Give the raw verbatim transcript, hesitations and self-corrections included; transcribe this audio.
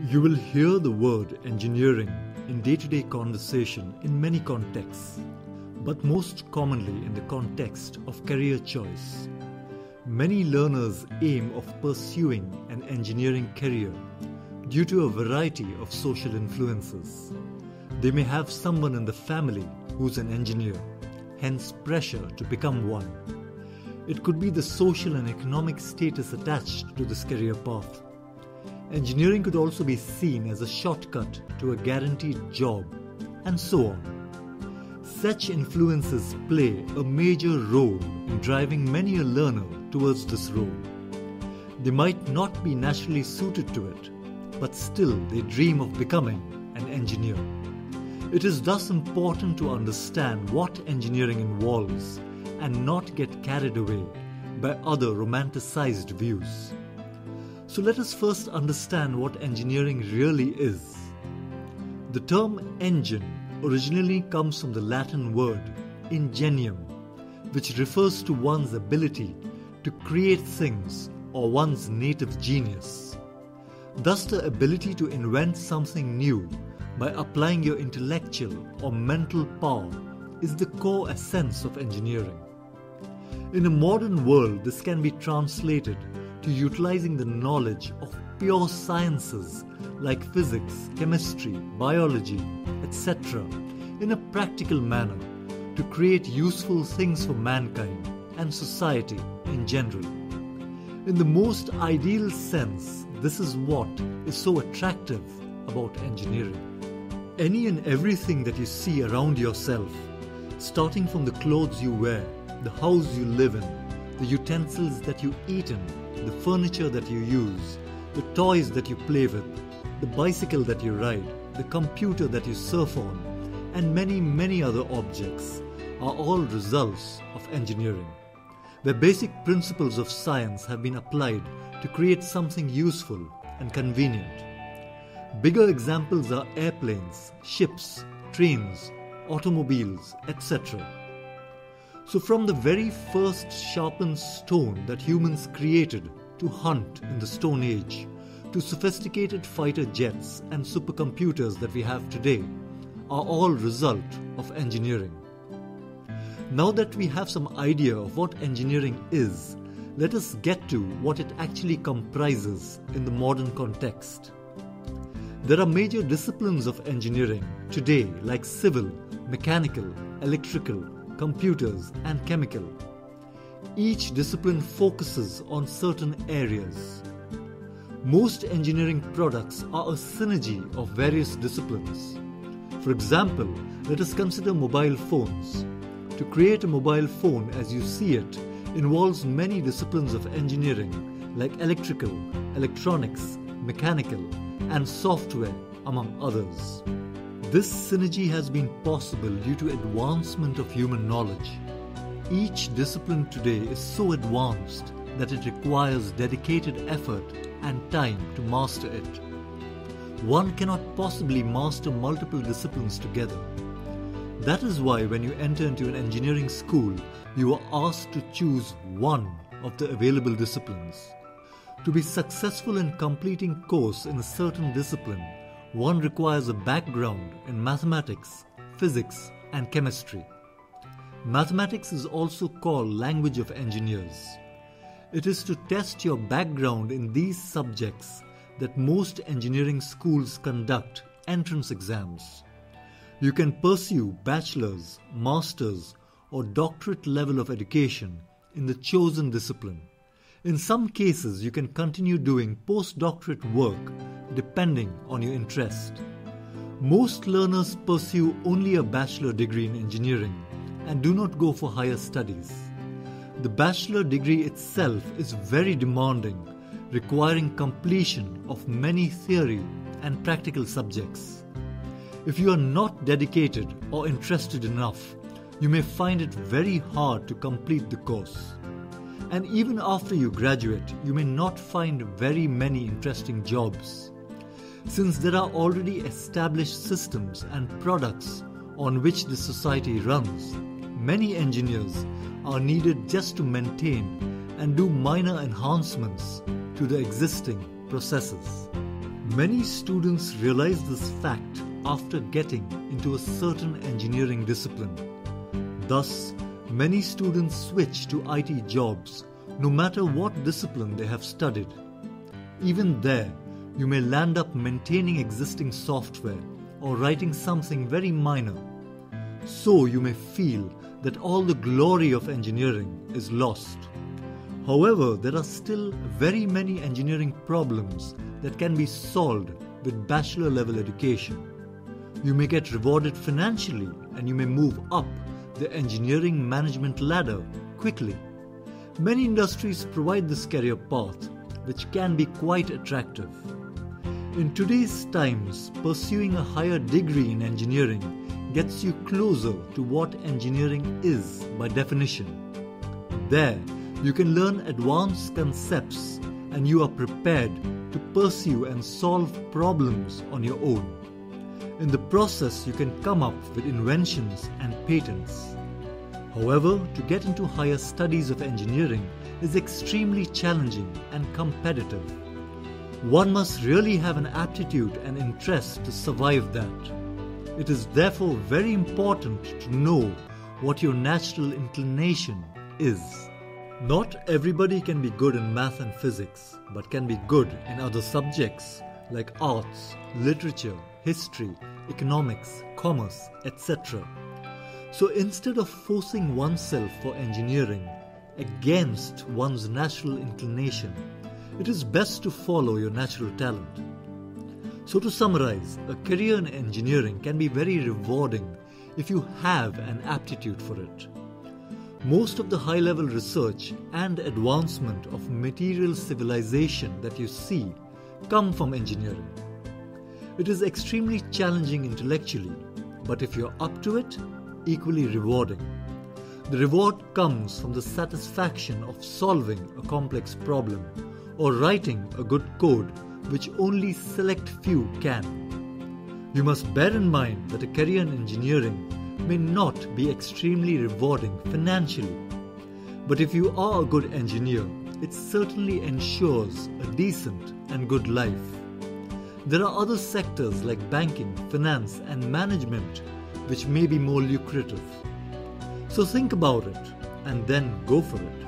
You will hear the word engineering in day-to-day conversation in many contexts, but most commonly in the context of career choice. Many learners aim of pursuing an engineering career due to a variety of social influences. They may have someone in the family who's an engineer, hence pressure to become one. It could be the social and economic status attached to this career path. Engineering could also be seen as a shortcut to a guaranteed job, and so on. Such influences play a major role in driving many a learner towards this role. They might not be naturally suited to it, but still they dream of becoming an engineer. It is thus important to understand what engineering involves and not get carried away by other romanticized views. So let us first understand what engineering really is. The term engine originally comes from the Latin word ingenium, which refers to one's ability to create things or one's native genius. Thus, the ability to invent something new by applying your intellectual or mental power is the core essence of engineering. In a modern world, this can be translated to utilizing the knowledge of pure sciences like physics, chemistry, biology, et cetera in a practical manner to create useful things for mankind and society in general. In the most ideal sense, this is what is so attractive about engineering. Any and everything that you see around yourself, starting from the clothes you wear, the house you live in, the utensils that you eat in, the furniture that you use, the toys that you play with, the bicycle that you ride, the computer that you surf on, and many, many other objects are all results of engineering, where basic principles of science have been applied to create something useful and convenient. Bigger examples are airplanes, ships, trains, automobiles, et cetera. So from the very first sharpened stone that humans created to hunt in the Stone Age, to sophisticated fighter jets and supercomputers that we have today, are all result of engineering. Now that we have some idea of what engineering is, let us get to what it actually comprises in the modern context. There are major disciplines of engineering today like civil, mechanical, electrical, computers, and chemical. Each discipline focuses on certain areas. Most engineering products are a synergy of various disciplines. For example, let us consider mobile phones. To create a mobile phone as you see it involves many disciplines of engineering like electrical, electronics, mechanical, and software, among others. This synergy has been possible due to advancement of human knowledge. Each discipline today is so advanced that it requires dedicated effort and time to master it. One cannot possibly master multiple disciplines together. That is why when you enter into an engineering school, you are asked to choose one of the available disciplines. To be successful in completing course in a certain discipline, one requires a background in mathematics, physics, and chemistry. Mathematics is also called language of engineers. It is to test your background in these subjects that most engineering schools conduct entrance exams. You can pursue bachelor's, master's, or doctorate level of education in the chosen discipline. In some cases, you can continue doing postdoctorate work depending on your interest. Most learners pursue only a bachelor degree in engineering and do not go for higher studies. The bachelor degree itself is very demanding, requiring completion of many theory and practical subjects. If you are not dedicated or interested enough, you may find it very hard to complete the course. And even after you graduate, you may not find very many interesting jobs. Since there are already established systems and products on which the society runs, many engineers are needed just to maintain and do minor enhancements to the existing processes. Many students realize this fact after getting into a certain engineering discipline. Thus, many students switch to I T jobs no matter what discipline they have studied. Even there, you may land up maintaining existing software or writing something very minor. So you may feel that all the glory of engineering is lost. However, there are still very many engineering problems that can be solved with bachelor level education. You may get rewarded financially and you may move up the engineering management ladder quickly. Many industries provide this career path, which can be quite attractive. In today's times, pursuing a higher degree in engineering gets you closer to what engineering is by definition. There, you can learn advanced concepts and you are prepared to pursue and solve problems on your own. In the process, you can come up with inventions and patents. However, to get into higher studies of engineering is extremely challenging and competitive. One must really have an aptitude and interest to survive that. It is therefore very important to know what your natural inclination is. Not everybody can be good in math and physics, but can be good in other subjects like arts, literature, history, economics, commerce, et cetera. So instead of forcing oneself for engineering against one's natural inclination, it is best to follow your natural talent. So to summarize, a career in engineering can be very rewarding if you have an aptitude for it. Most of the high-level research and advancement of material civilization that you see come from engineering. It is extremely challenging intellectually, but if you're up to it, equally rewarding. The reward comes from the satisfaction of solving a complex problem or writing a good code which only select few can. You must bear in mind that a career in engineering may not be extremely rewarding financially, but if you are a good engineer, it certainly ensures a decent and good life. There are other sectors like banking, finance, and management which may be more lucrative. So think about it and then go for it.